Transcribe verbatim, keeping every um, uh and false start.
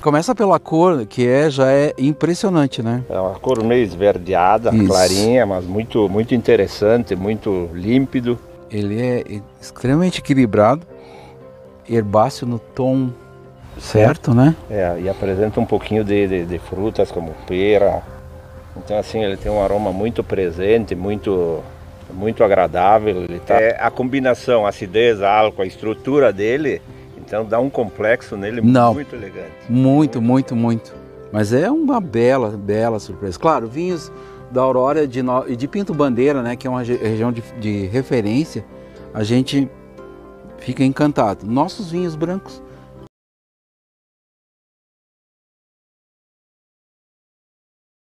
Começa pela cor, que é, já é impressionante, né? É uma cor meio esverdeada, Isso. clarinha, mas muito, muito interessante, muito límpido. Ele é extremamente equilibrado, herbáceo no tom certo, é. né? É, e apresenta um pouquinho de, de, de frutas como pera. Então assim, ele tem um aroma muito presente, muito, muito agradável. Ele tá... é, a combinação, acidez, álcool, a estrutura dele, então dá um complexo nele Não. muito elegante. Muito, muito, muito. Mas é uma bela, bela surpresa. Claro, vinhos da Aurora de no... e de Pinto Bandeira, né, que é uma região de, de referência, a gente fica encantado. Nossos vinhos brancos